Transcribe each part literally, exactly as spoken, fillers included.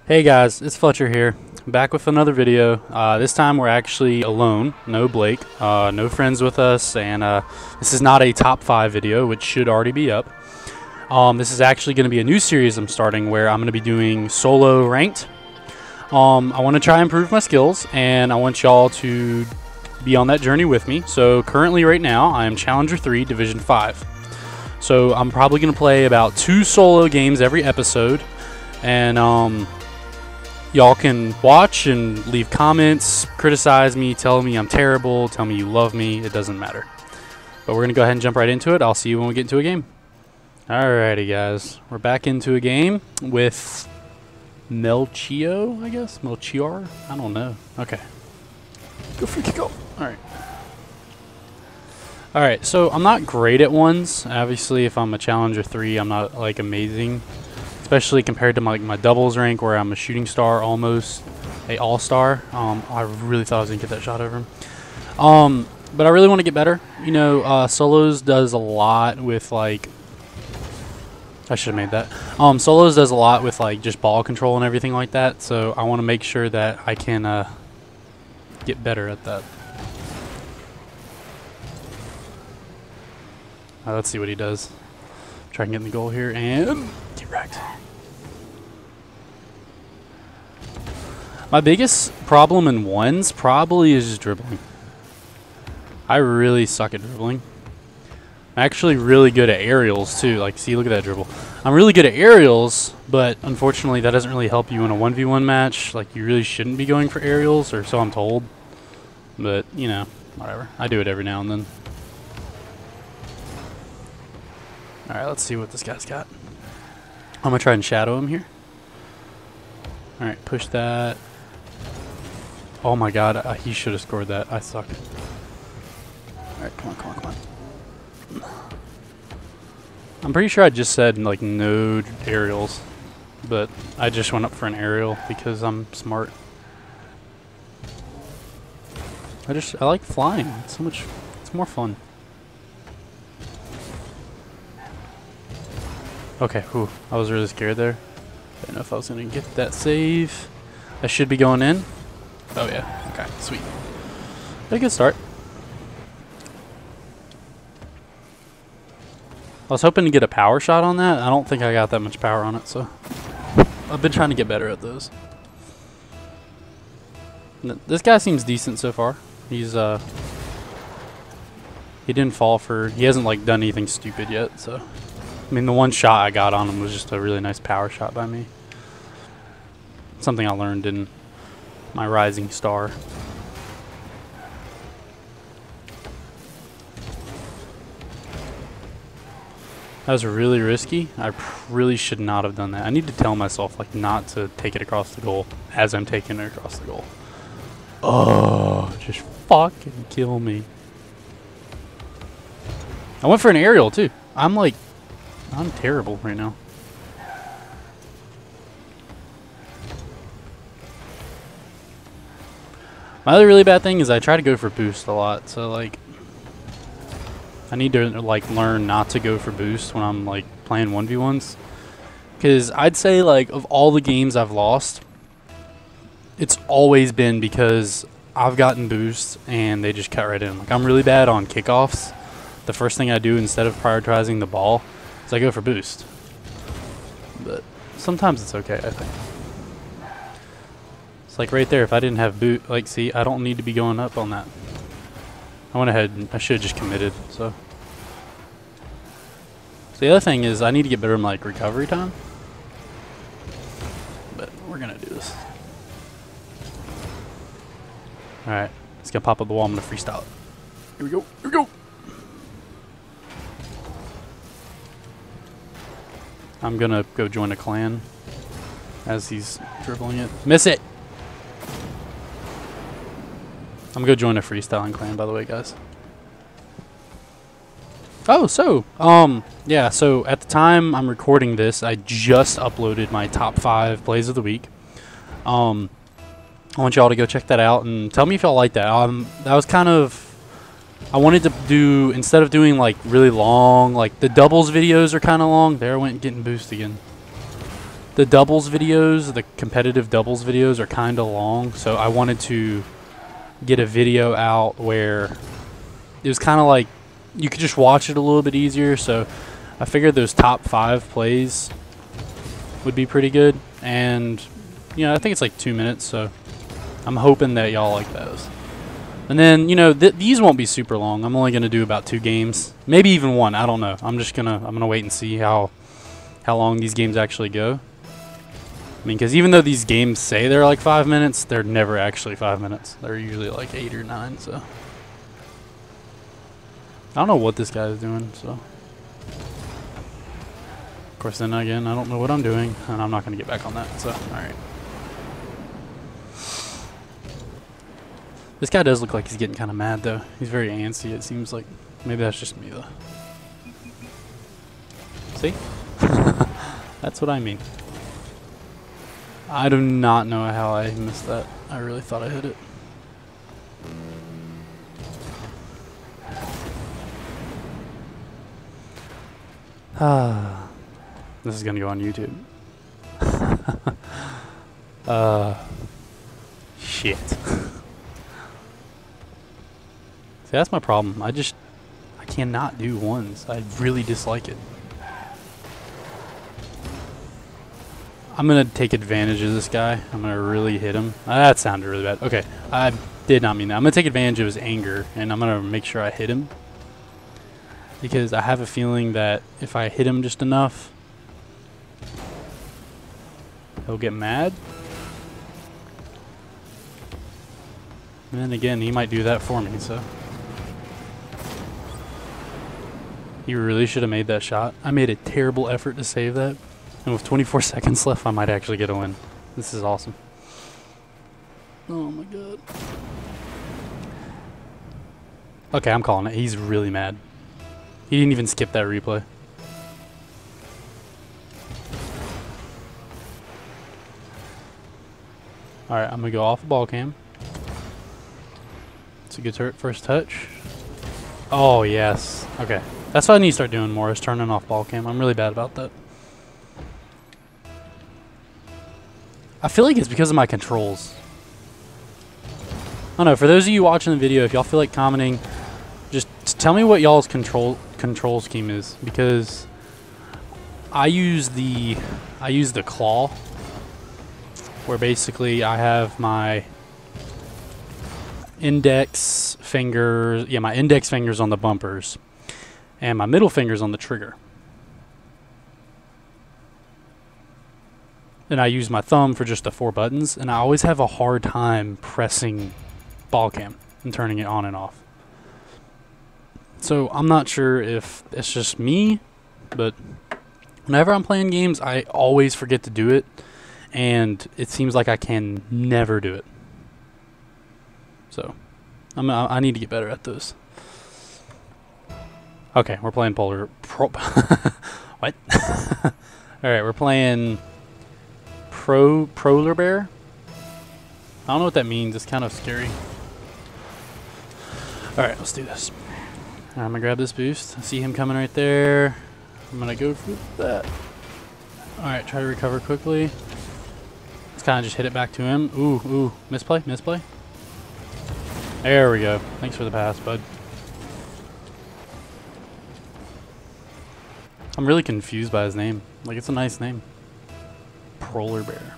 Hey guys, it's Fletcher here, back with another video. Uh, this time we're actually alone, no Blake, uh, no friends with us, and uh, this is not a top five video, which should already be up. Um, this is actually going to be a new series I'm starting where I'm going to be doing solo ranked. Um, I want to try and improve my skills, and I want y'all to be on that journey with me. So currently right now, I am Challenger three, Division five. So I'm probably going to play about two solo games every episode, and um, y'all can watch and leave comments, criticize me, tell me I'm terrible, tell me you love me, it doesn't matter. But we're going to go ahead and jump right into it. I'll see you when we get into a game. Alrighty guys, we're back into a game with Melchio, I guess? Melchior? I don't know. Okay. Go freaking go. Alright. Alright, so I'm not great at ones. Obviously, if I'm a Challenger three, I'm not like amazing. Especially compared to my, like, my doubles rank where I'm a shooting star, almost a all-star. Um, I really thought I was going to get that shot over him. Um, but I really want to get better. You know, uh, solos does a lot with like... I should have made that. Um, solos does a lot with like just ball control and everything like that. So I want to make sure that I can uh, get better at that. Uh, let's see what he does. Try and get in the goal here and get wrecked. My biggest problem in ones probably is just dribbling. I really suck at dribbling. I'm actually really good at aerials too. Like, see, look at that dribble. I'm really good at aerials, but unfortunately that doesn't really help you in a one v one match. Like, you really shouldn't be going for aerials, or so I'm told. But, you know, whatever. I do it every now and then. Alright, let's see what this guy's got. I'm going to try and shadow him here. Alright, push that. Oh my god, uh, he should have scored that. I suck. Alright, come on, come on, come on. I'm pretty sure I just said, like, no aerials. But I just went up for an aerial because I'm smart. I just, I like flying. It's so much, it's more fun. Okay, whew, I was really scared there. I didn't know if I was going to get that save. I should be going in. Oh yeah, okay, sweet. Got a good start. I was hoping to get a power shot on that. I don't think I got that much power on it, so I've been trying to get better at those. This guy seems decent so far. He's uh he didn't fall for, he hasn't like done anything stupid yet, so I mean, the one shot I got on him was just a really nice power shot by me. Something I learned in my Rising Star. That was really risky. I really should not have done that. I need to tell myself like not to take it across the goal as I'm taking it across the goal. Oh, just fucking kill me. I went for an aerial too. I'm like, I'm terrible right now. My other really bad thing is I try to go for boost a lot, so like I need to like learn not to go for boost when I'm like playing one v ones. Because I'd say like of all the games I've lost, it's always been because I've gotten boost and they just cut right in. Like, I'm really bad on kickoffs. The first thing I do instead of prioritizing the ball is I go for boost. But sometimes it's okay, I think. It's like right there, if I didn't have boot, like, see, I don't need to be going up on that. I went ahead and I should have just committed, so. So the other thing is I need to get better in like recovery time. But we're gonna do this. Alright, it's gonna pop up the wall, I'm gonna freestyle it. Here we go, here we go! I'm gonna go join a clan as he's dribbling it. Miss it! I'm gonna go join a freestyling clan, by the way, guys. Oh, so, um, yeah, so at the time I'm recording this, I just uploaded my top five plays of the week. Um, I want y'all to go check that out and tell me if y'all like that. Um, that was kind of, I wanted to do, instead of doing like really long, like the doubles videos are kind of long. There I went getting boost again. the doubles videos, the competitive doubles videos are kind of long, so I wanted to get a video out where it was kind of like you could just watch it a little bit easier. So I figured those top five plays would be pretty good, and you know, I think it's like two minutes, so I'm hoping that y'all like those. And then, you know, th these won't be super long. I'm only gonna do about two games, maybe even one. I don't know. I'm just gonna I'm gonna wait and see how how long these games actually go. I mean, because even though these games say they're like five minutes, they're never actually five minutes. They're usually like eight or nine. So I don't know what this guy is doing. So of course, then again, I don't know what I'm doing, and I'm not gonna get back on that. So all right. This guy does look like he's getting kind of mad, though. He's very antsy, it seems like. Maybe that's just me, though. See? That's what I mean. I do not know how I missed that. I really thought I hit it. Ah, this is going to go on YouTube. uh, shit. See, that's my problem. I just, I cannot do ones. I really dislike it. I'm going to take advantage of this guy. I'm going to really hit him. Ah, that sounded really bad. Okay, I did not mean that. I'm going to take advantage of his anger, and I'm going to make sure I hit him. Because I have a feeling that if I hit him just enough, he'll get mad. And then again, he might do that for me, so. He really should have made that shot. I made a terrible effort to save that. And with twenty-four seconds left, I might actually get a win. This is awesome. Oh my god. Okay, I'm calling it. He's really mad. He didn't even skip that replay. Alright, I'm going to go off the ball cam. It's a good first touch. Oh, yes. Okay. That's what I need to start doing more, is turning off ball cam. I'm really bad about that. I feel like it's because of my controls. I don't know. For those of you watching the video, if y'all feel like commenting, just tell me what y'all's control control scheme is, because I use the I use the claw, where basically I have my index fingers, yeah, my index fingers on the bumpers, and my middle fingers on the trigger. And I use my thumb for just the four buttons, and I always have a hard time pressing ball cam and turning it on and off. So I'm not sure if it's just me, but whenever I'm playing games, I always forget to do it, and it seems like I can never do it. So I'm, I need to get better at those. Okay, we're playing polar. Pro what? All right, we're playing pro polar bear. I don't know what that means. It's kind of scary. All right, let's do this. I'm gonna grab this boost. I see him coming right there. I'm gonna go for that. All right, try to recover quickly. Let's kind of just hit it back to him. Ooh, ooh, misplay, misplay. There we go. Thanks for the pass, bud. I'm really confused by his name. Like, it's a nice name. Polar bear.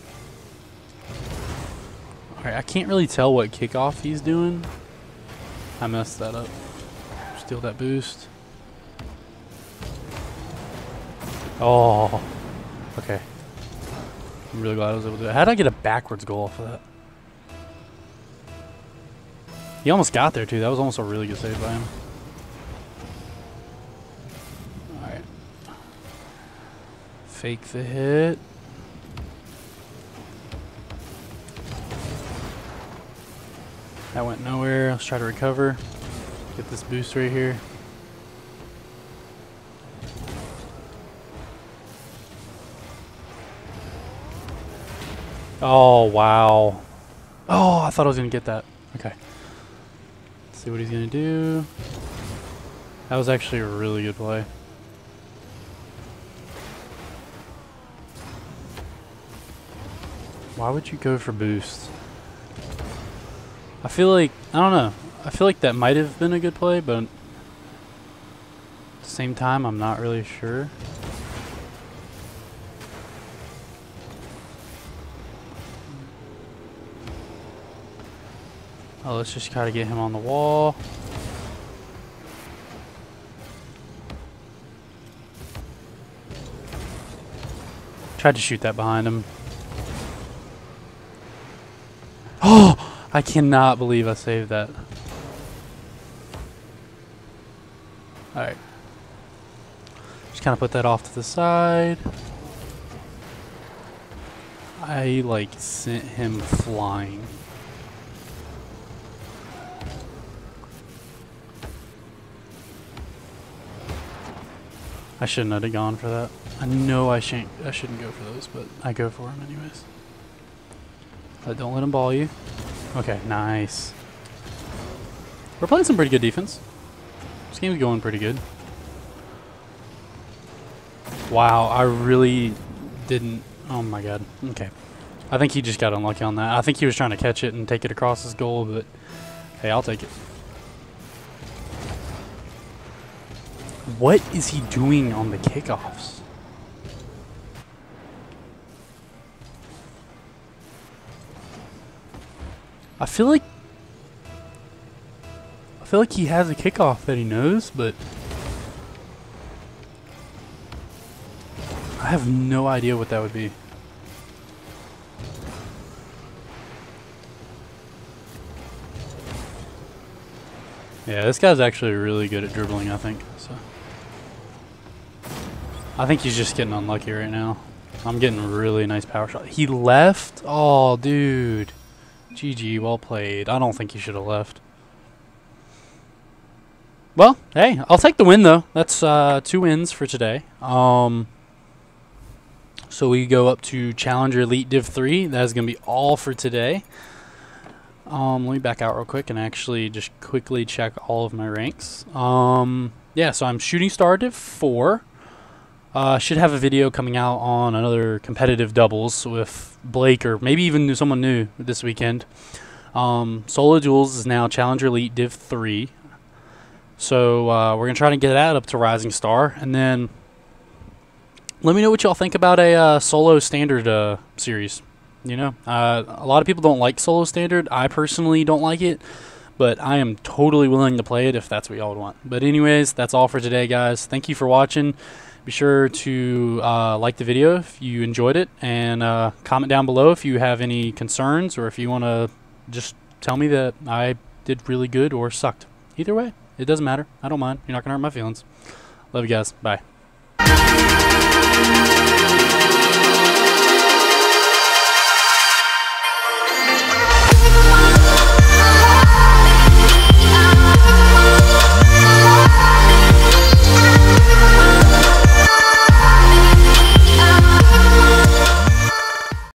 Alright, I can't really tell what kickoff he's doing. I messed that up. Steal that boost. Oh. Okay. I'm really glad I was able to do it. How did I get a backwards goal off of that? He almost got there, too. That was almost a really good save by him. Alright. Fake the hit. That went nowhere. Let's try to recover. Get this boost right here. Oh, wow. Oh, I thought I was going to get that. Okay. Let's see what he's going to do. That was actually a really good play. Why would you go for boost? I feel like, I don't know. I feel like that might have been a good play, but at the same time, I'm not really sure. Oh, let's just try to get him on the wall. Tried to shoot that behind him. Oh! I cannot believe I saved that. Alright. Just kind of put that off to the side. I, like, sent him flying. I shouldn't have gone for that. I know I shouldn't, I shouldn't go for those, but I go for them anyways. But don't let him ball you. Okay, nice. We're playing some pretty good defense. This game's going pretty good. Wow, I really didn't... Oh my god. Okay. I think he just got unlucky on that. I think he was trying to catch it and take it across his goal, but hey, I'll take it. What is he doing on the kickoffs? I feel like I feel like he has a kickoff that he knows, but I have no idea what that would be. Yeah, this guy's actually really good at dribbling, I think. So I think he's just getting unlucky right now. I'm getting a really nice power shot. He left? Oh, dude. G G, well played. I don't think he should have left. Well, hey, I'll take the win, though. That's uh, two wins for today. Um, so we go up to Challenger Elite Div three. That is going to be all for today. Um, let me back out real quick and actually just quickly check all of my ranks. Um, yeah, so I'm Shooting Star Div four. Uh, should have a video coming out on another competitive doubles with Blake or maybe even someone new this weekend. Um, Solo Duels is now Challenger Elite Div three. So uh, we're going to try to get that up to Rising Star. And then let me know what y'all think about a uh, Solo Standard uh, series. You know, uh, a lot of people don't like Solo Standard. I personally don't like it. But I am totally willing to play it if that's what y'all would want. But anyways, that's all for today, guys. Thank you for watching. Be sure to uh, like the video if you enjoyed it, and uh, comment down below if you have any concerns or if you want to just tell me that I did really good or sucked. Either way, it doesn't matter. I don't mind. You're not going to hurt my feelings. Love you guys. Bye.